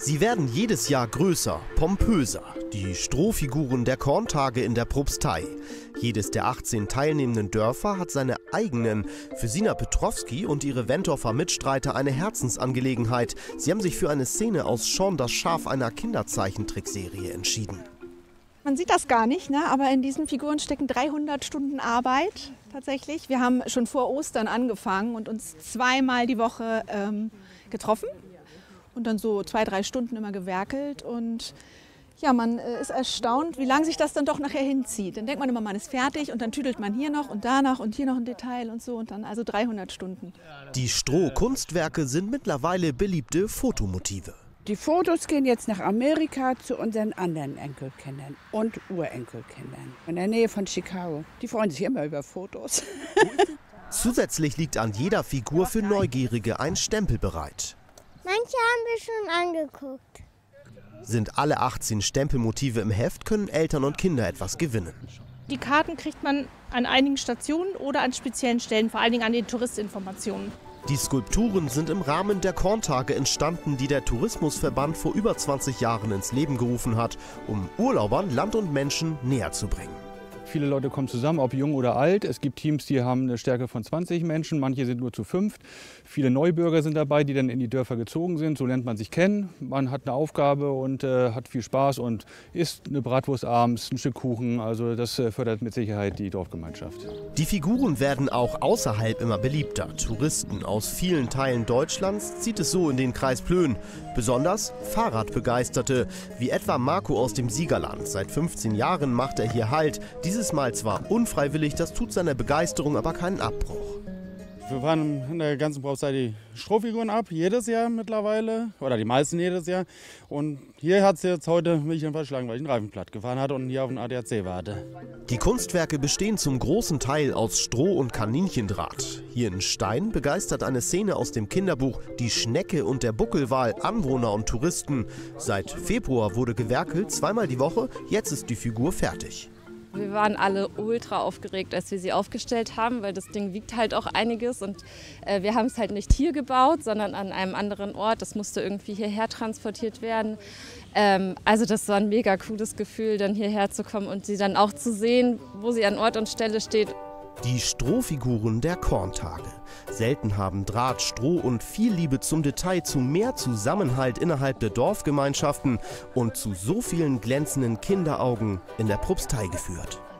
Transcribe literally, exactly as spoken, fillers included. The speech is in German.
Sie werden jedes Jahr größer, pompöser. Die Strohfiguren der Korntage in der Propstei. Jedes der achtzehn teilnehmenden Dörfer hat seine eigenen. Für Sina Petrowski und ihre Wentorfer Mitstreiter eine Herzensangelegenheit. Sie haben sich für eine Szene aus Shaun das Schaf einer Kinderzeichentrickserie entschieden. Man sieht das gar nicht, ne? Aber in diesen Figuren stecken dreihundert Stunden Arbeit tatsächlich. Wir haben schon vor Ostern angefangen und uns zweimal die Woche ähm, getroffen und dann so zwei, drei Stunden immer gewerkelt. Und ja, man äh, ist erstaunt, wie lange sich das dann doch nachher hinzieht. Dann denkt man immer, man ist fertig und dann tüdelt man hier noch und da noch und hier noch ein Detail und so und dann also dreihundert Stunden. Die Stroh-Kunstwerke sind mittlerweile beliebte Fotomotive. Die Fotos gehen jetzt nach Amerika zu unseren anderen Enkelkindern und Urenkelkindern in der Nähe von Chicago. Die freuen sich immer über Fotos. Zusätzlich liegt an jeder Figur für Neugierige ein Stempel bereit. Manche haben wir schon angeguckt. Sind alle achtzehn Stempelmotive im Heft, können Eltern und Kinder etwas gewinnen. Die Karten kriegt man an einigen Stationen oder an speziellen Stellen, vor allen Dingen an den Touristinformationen. Die Skulpturen sind im Rahmen der Korntage entstanden, die der Tourismusverband vor über zwanzig Jahren ins Leben gerufen hat, um Urlaubern Land und Menschen näher zu bringen. Viele Leute kommen zusammen, ob jung oder alt. Es gibt Teams, die haben eine Stärke von zwanzig Menschen, manche sind nur zu fünft. Viele Neubürger sind dabei, die dann in die Dörfer gezogen sind. So lernt man sich kennen. Man hat eine Aufgabe und äh, hat viel Spaß und isst eine Bratwurst abends, ein Stück Kuchen. Also das äh, fördert mit Sicherheit die Dorfgemeinschaft. Die Figuren werden auch außerhalb immer beliebter. Touristen aus vielen Teilen Deutschlands zieht es so in den Kreis Plön. Besonders Fahrradbegeisterte, wie etwa Marco aus dem Siegerland. Seit fünfzehn Jahren macht er hier Halt. Dieses Mal zwar unfreiwillig, das tut seiner Begeisterung aber keinen Abbruch. Wir fahren in der ganzen Propstei die Strohfiguren ab, jedes Jahr mittlerweile, oder die meisten jedes Jahr. Und hier hat es jetzt heute mich dann verschlagen, weil ich einen Reifen platt gefahren hatte und hier auf den A D A C warte. Die Kunstwerke bestehen zum großen Teil aus Stroh und Kaninchendraht. Hier in Stein begeistert eine Szene aus dem Kinderbuch Die Schnecke und der Buckelwal Anwohner und Touristen. Seit Februar wurde gewerkelt, zweimal die Woche, jetzt ist die Figur fertig. Wir waren alle ultra aufgeregt, als wir sie aufgestellt haben, weil das Ding wiegt halt auch einiges und äh, wir haben es halt nicht hier gebaut, sondern an einem anderen Ort. Das musste irgendwie hierher transportiert werden. Ähm, also das war ein mega cooles Gefühl, dann hierher zu kommen und sie dann auch zu sehen, wo sie an Ort und Stelle steht. Die Strohfiguren der Korntage. Selten haben Draht, Stroh und viel Liebe zum Detail zu mehr Zusammenhalt innerhalb der Dorfgemeinschaften und zu so vielen glänzenden Kinderaugen in der Propstei geführt.